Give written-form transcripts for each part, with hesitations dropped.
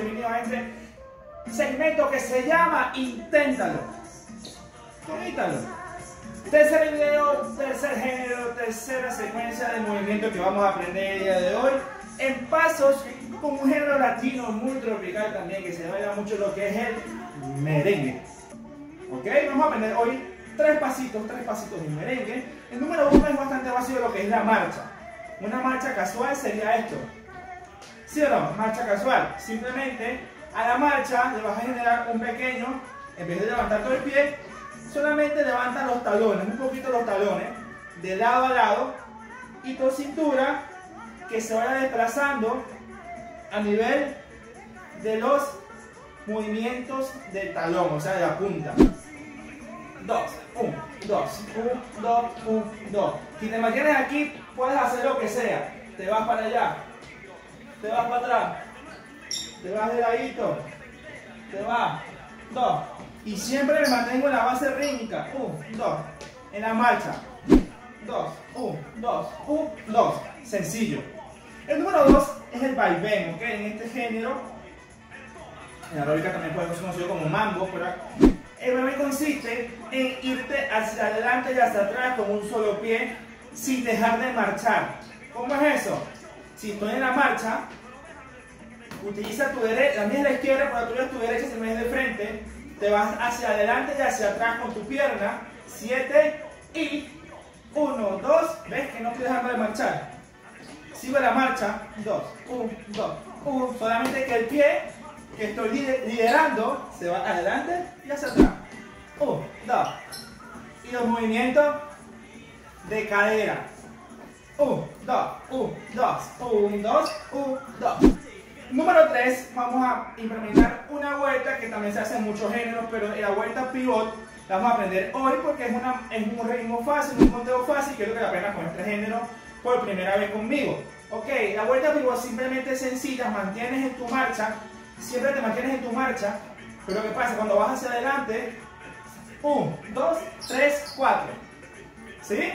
bienvenidos a este segmento que se llama Inténtalo. Inténtalo. Tercer video, tercer género, tercera secuencia de movimiento que vamos a aprender el día de hoy en pasos con un género latino muy tropical también que se baila mucho lo que es el merengue. Ok, vamos a aprender hoy tres pasitos de merengue. El número uno es bastante básico de lo que es la marcha. Una marcha casual sería esto. ¿Sí o no? Marcha casual. Simplemente a la marcha le vas a generar un pequeño, en vez de levantar todo el pie, solamente levanta los talones, un poquito los talones, de lado a lado, y tu cintura que se vaya desplazando a nivel de los movimientos del talón, o sea, de la punta. 2, 1, 2, 1, 2, 1, 2. Si te mantienes aquí, puedes hacer lo que sea. Te vas para allá, te vas para atrás, te vas de ladito, te vas, 2. Y siempre me mantengo en la base rítmica. 1, 2. En la marcha. 2, 1, 2, 1, 2. Sencillo. El número 2 es el vaivén, ¿ok? En este género, en aeróbica también puede ser conocido como mambo, pero el vaivén consiste en irte hacia adelante y hacia atrás con un solo pie sin dejar de marchar. ¿Cómo es eso? Si estoy en la marcha, utiliza tu derecha, la mía es la izquierda, pero la tuya es tu derecha, si me ves de frente, te vas hacia adelante y hacia atrás con tu pierna, 7 y 1, 2, ves que no estoy dejando de marchar. Sigo la marcha, 2, 1, 2, 1, solamente que el pie que estoy liderando se va adelante y hacia atrás. 1, 2. Y los movimientos de cadera. 1, 2, 1, 2, 1, 2, 1, 2. Número 3, vamos a implementar una vuelta que también se hace en muchos géneros, pero la vuelta pivot la vamos a aprender hoy porque es un ritmo fácil, un conteo fácil, que es lo que la pena con este género por primera vez conmigo. Ok, la vuelta pivot simplemente es sencilla, mantienes en tu marcha, siempre te mantienes en tu marcha, pero ¿qué pasa? Cuando vas hacia adelante, 1, 2, 3, 4, ¿sí?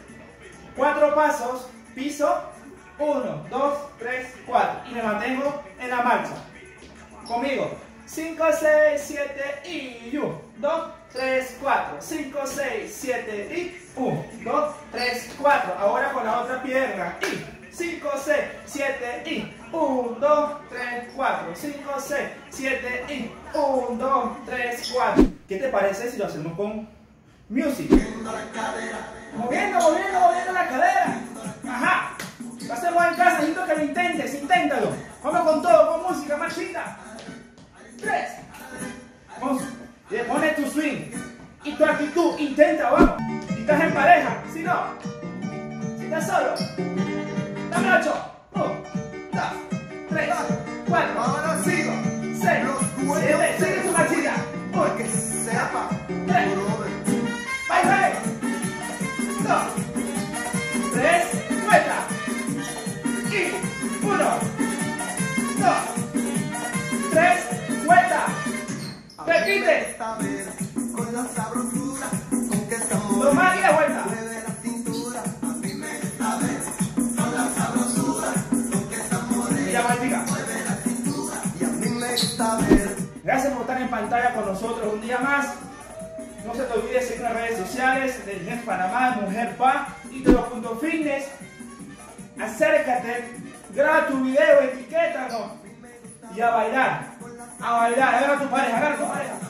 4 pasos, piso, 1, 2, 3, 4, y me mantengo en la marcha. Conmigo, 5, 6, 7 y 1, 2, 3, 4, 5, 6, 7 y 1, 2, 3, 4. Ahora con la otra pierna y 5, 6, 7 y 1, 2, 3, 4, 5, 6, 7 y 1, 2, 3, 4. ¿Qué te parece si lo hacemos con music? Moviendo la cadera. Ajá. Lo hacemos en casa, necesito que lo intentes, inténtalo. Vamos con todo, con música, marchita. 3. Vamos. Pone tu swing y tu actitud, intenta, vamos. Si estás en pareja, si no, si estás solo, dame 8. 1, 2, 3, 4, 5, 6, 7, sigue tu marchita. 1, 2, 3. Bye, bye. 2, 3, vuelta. Y 1, 2, 3, vuelta. Repite. Lo más y la vuelta. Y la vuelta. Gracias por estar en pantalla con nosotros un día más. No se te olvide seguir en las redes sociales del NES Panamá, Mujer Pa y Todo.fitness. Acércate, graba tu video, etiquétanos y a bailar, a ver a tu pareja,